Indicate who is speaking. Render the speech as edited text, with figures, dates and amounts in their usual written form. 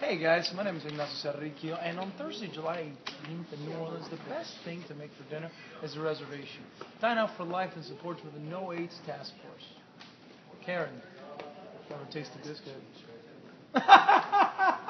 Speaker 1: Hey guys, my name is Ignacio Serricchio, and on Thursday, July 18th in New Orleans, the best thing to make for dinner is a reservation. Dine Out for Life and supports with the No AIDS Task Force. Karen, never tasted this good.